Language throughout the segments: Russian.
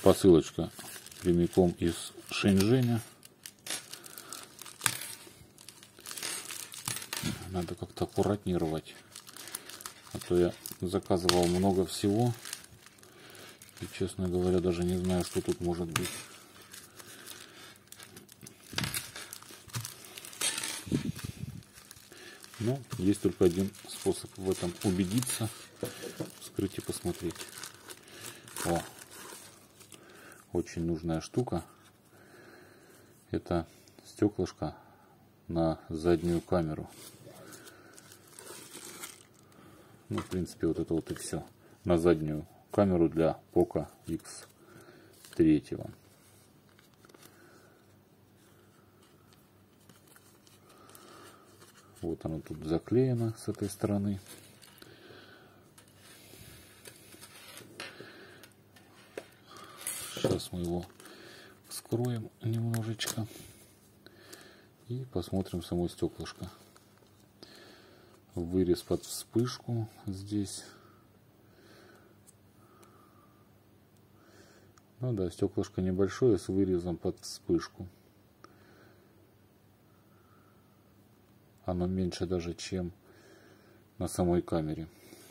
Посылочка прямиком из Шэньчжэня. Надо как-то аккуратнее рвать. А то я заказывал много всего. И, честно говоря, даже не знаю, что тут может быть. Но есть только один способ в этом убедиться. Вскрыть и посмотреть. О, очень нужная штука. Это стеклышко на заднюю камеру. Ну, в принципе, вот это вот и все. На заднюю камеру для Poco X3. Вот оно тут заклеено с этой стороны. Сейчас мы его вскроем немножечко и посмотрим само стеклышко. Вырез под вспышку здесь. Ну да, стеклышко небольшое с вырезом под вспышку. Оно меньше даже, чем на самой камере.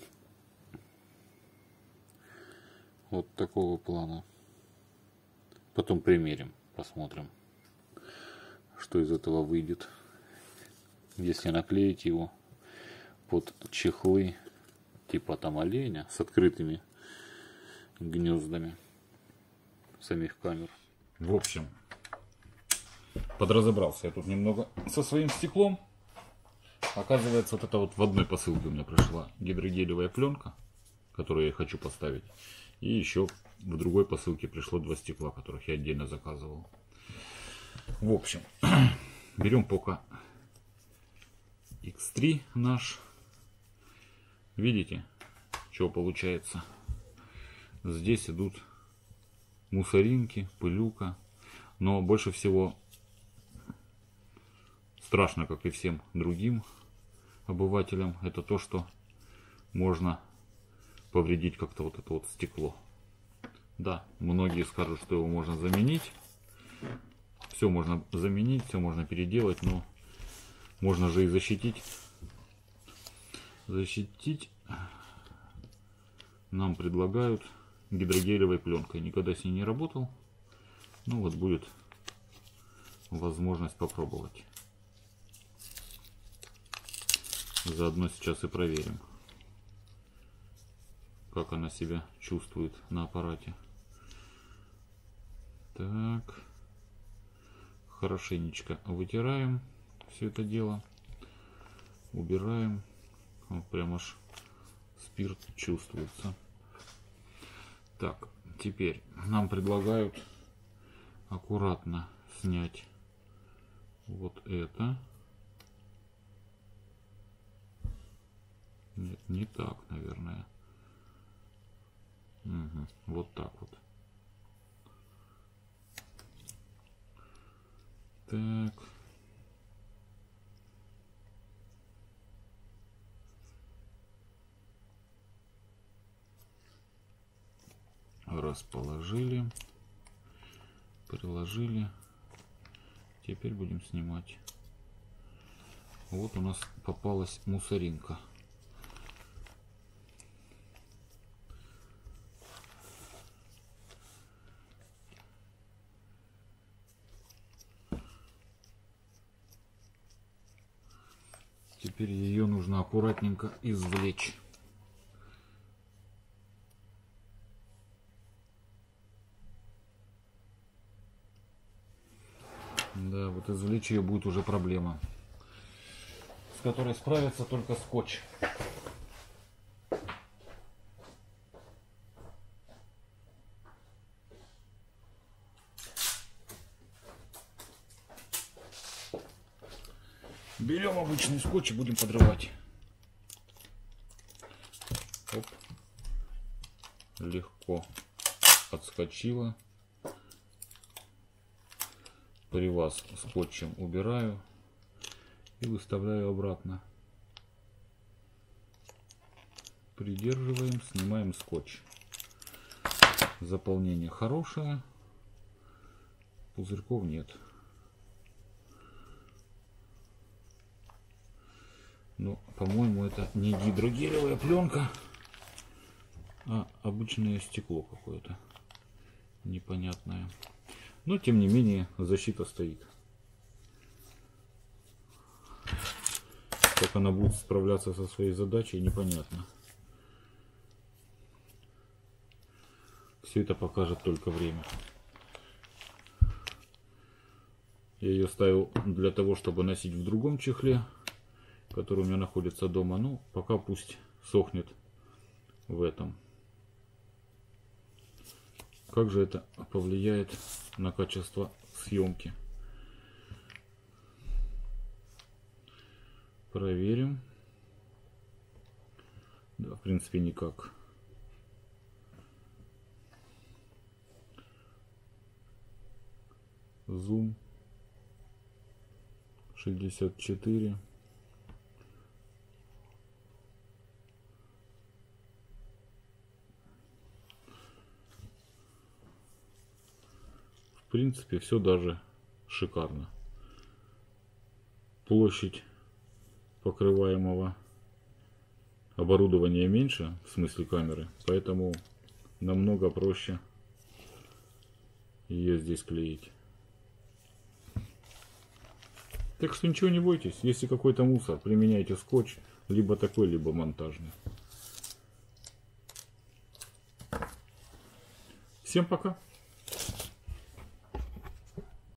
Вот такого плана. Потом примерим, посмотрим, что из этого выйдет. Если наклеить его под чехлы типа там оленя с открытыми гнездами самих камер. В общем, подразобрался я тут немного со своим стеклом. Оказывается, вот это вот в одной посылке у меня пришла гидрогелевая пленка, которую я хочу поставить. И еще в другой посылке пришло 2 стекла, которых я отдельно заказывал. В общем, берем Poco X3 наш. Видите, что получается? Здесь идут мусоринки, пылюка. Но больше всего страшно, как и всем другим обывателям, это то, что можно повредить как-то вот это вот стекло. Да, многие скажут, что его можно заменить. Все можно заменить, все можно переделать, но можно же и защитить. Защитить нам предлагают гидрогелевой пленкой. Никогда с ней не работал. Ну вот будет возможность попробовать. Заодно сейчас и проверим, как она себя чувствует на аппарате. Так, хорошенечко вытираем все это дело, убираем. Вот прям аж спирт чувствуется. Так, теперь нам предлагают аккуратно снять вот это. Нет, не так, наверное. Угу, вот так вот. Так. Расположили. Приложили. Теперь будем снимать. Вот у нас попалась мусоринка. Теперь ее нужно аккуратненько извлечь. Да, вот извлечь ее будет уже проблема, с которой справится только скотч. Берем обычный скотч и будем подрывать. Оп. Легко отскочила. Приваз скотчем убираю и выставляю обратно. Придерживаем, снимаем скотч. Заполнение хорошее. Пузырьков нет. Но, по-моему, это не гидрогелевая пленка, а обычное стекло какое-то непонятное. Но, тем не менее, защита стоит. Как она будет справляться со своей задачей, непонятно. Все это покажет только время. Я ее ставил для того, чтобы носить в другом чехле, который у меня находится дома. Ну, пока пусть сохнет в этом. Как же это повлияет на качество съемки? Проверим. Да, в принципе, никак. Зум 64. В принципе, все даже шикарно. Площадь покрываемого оборудования меньше, в смысле камеры, поэтому намного проще ее здесь клеить. Так что ничего не бойтесь, если какой-то мусор, применяйте скотч, либо такой, либо монтажный. Всем пока!